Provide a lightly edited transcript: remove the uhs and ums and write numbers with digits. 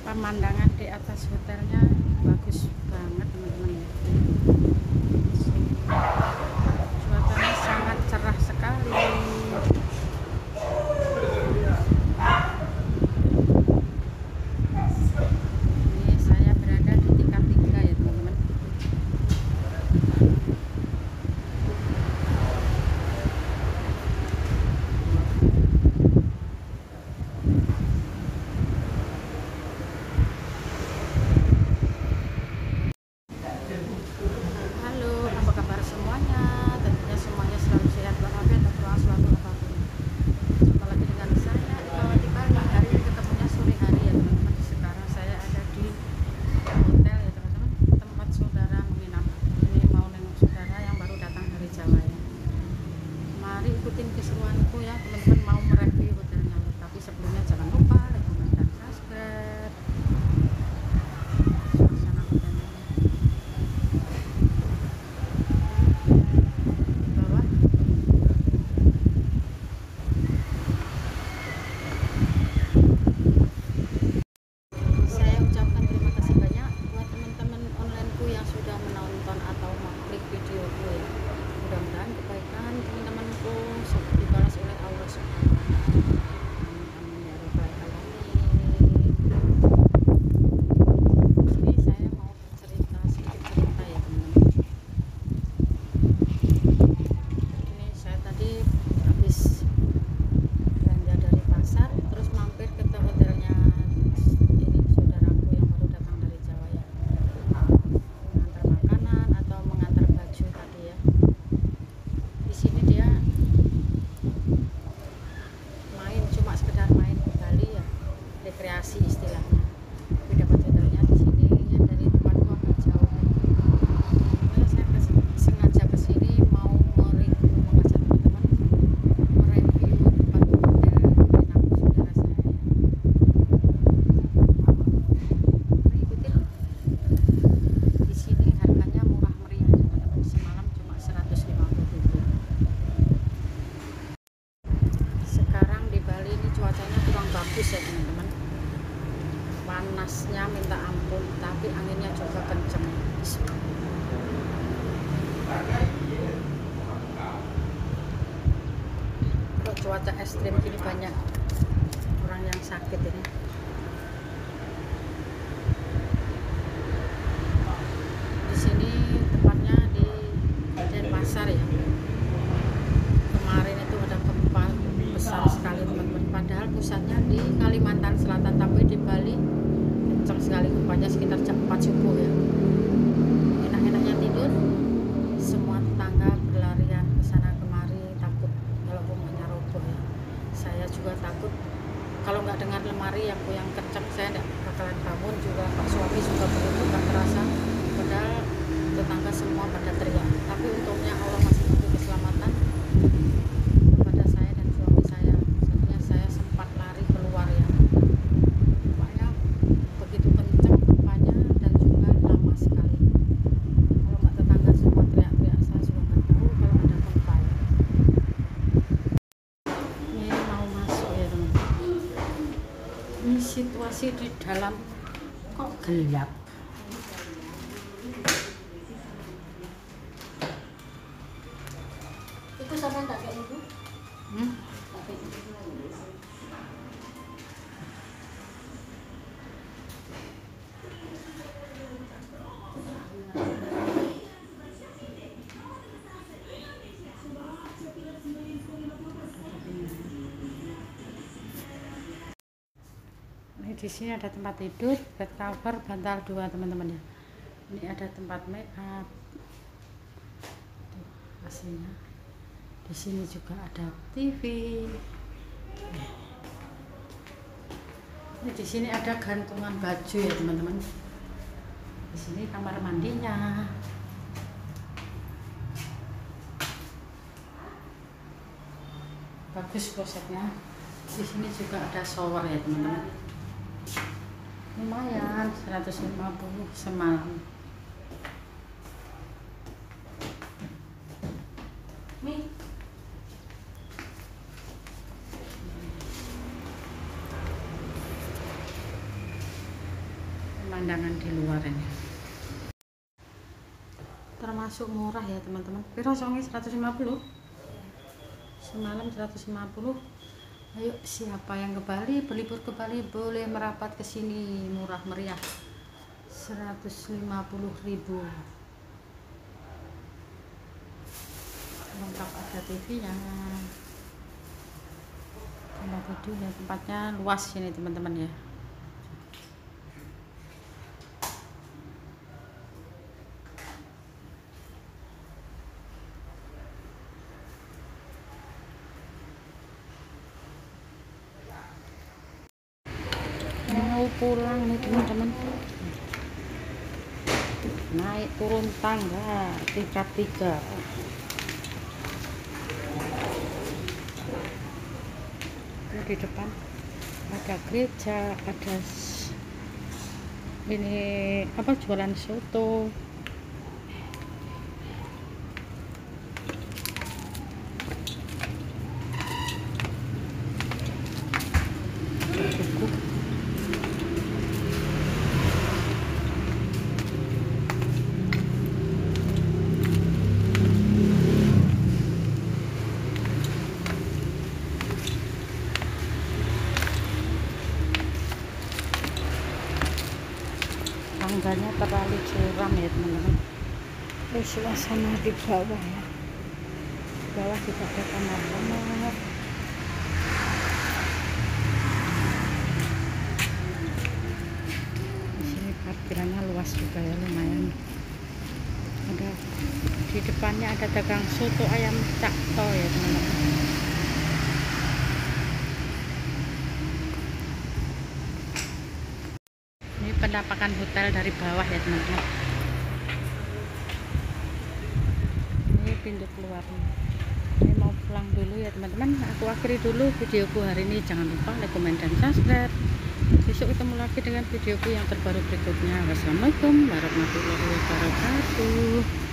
pemandangan di atas hotelnya bagus banget teman-teman. Cuacanya sangat cerah sekali. Ini saya berada di tingkat 3 ya teman-teman. Ikutin keseruanku ya teman-teman, mau mereview hotelnya, tapi sebelumnya jangan lupa like, comment, dan subscribe. Suasana hotelnya di bawah. Saya ucapkan terima kasih banyak buat teman-teman onlineku yang sudah menonton atau mengklik videoku ya. Mudah-mudahan kebaikan teman-temanku dibalas oleh Allah Subhanahu wa Ta'ala. Amin ya rabbal alamin. Ini saya mau cerita sedikit ya teman-teman. Ini saya tadi habis belanja dari pasar, terus mampir ke hotelnya ini saudaraku yang baru datang dari Jawa ya, mengantar makanan atau mengantar baju tadi ya. Di sini dia main, cuma sekedar main ke Bali ya, rekreasi istilahnya. Tapi dapat hotelnya di sini ya, dari tempatku agak jauh. Makanya saya sengaja ke sini mau mengajak teman-teman mereview tempat hotel penginapan saudara saya ya. Mari ikutin. Di sini harganya murah meriah teman-teman, semalam cuma 150.000. Sekarang di Bali ini cuacanya kurang bagus ya teman-teman, panasnya minta ampun, tapi anginnya juga kenceng. Kalau cuaca ekstrim gini banyak orang yang sakit ini. Di sini tempatnya di Denpasar ya. Kemarin itu ada gempa besar sekali teman-teman, padahal pusatnya di Kalimantan Selatan, tapi di Bali kencang sekali gempanya, sekitar jam 4 subuh ya. Enak-enaknya tidur, semua tetangga berlarian ke sana kemari, takut kalau rumahnya roboh ya. Saya juga takut kalau nggak dengar lemari yang goyang kencang, saya nggak bakalan bangun juga. Pak suami juga begitu, nggak terasa, padahal tetangga semua pada teriak. Tapi untungnya Allah masih memberi keselamatan kepada saya dan suami saya. Sebenarnya saya sempat lari keluar ya. Rupanya begitu kencang gempanya dan juga lama sekali. Kalau nggak tetangga semua teriak-teriak, saya juga nggak tahu kalau ada gempa ya. Ini mau masuk ya teman-teman. Ini situasi di dalam kok gelap. Itu sampai tak kayak ibu? Tak kayak ibu. Ini di sini ada tempat tidur, bed cover, bantal 2 teman-teman ya. Ini ada tempat make up. Tuh, AC-nya. Di sini juga ada TV. Ini di sini ada gantungan baju ya teman-teman. Di sini kamar mandinya. Bagus klosetnya. Di sini juga ada shower ya teman-teman. Lumayan 150 semalam. Mi. pemandangan di luar ini. Termasuk murah ya teman-teman. Piro songe 150? Semalam 150. Ayo siapa yang ke Bali, berlibur ke Bali boleh merapat ke sini, murah meriah. 150.000. Lengkap ada TV-nya. Tempat tidurnya, tempatnya luas ini teman-teman ya. Mau pulang nih teman-teman, naik turun tangga tingkat 3. Di depan ada gereja, ada ini apa, jualan soto. Buku. Tangganya terlalu curam ya teman-teman. Terus suasana di bawah ya, di bawah juga ada kamar-kamar. Di sini parkirannya luas juga ya, lumayan. Ada di depannya ada dagang soto ayam cakto ya teman-teman. Ini penampakan hotel dari bawah ya teman-teman. Ini pintu keluarnya. Ini mau pulang dulu ya teman-teman. Aku akhiri dulu videoku hari ini. Jangan lupa like, komen, dan subscribe. Besok ketemu lagi dengan videoku yang terbaru berikutnya. Wassalamualaikum warahmatullahi wabarakatuh.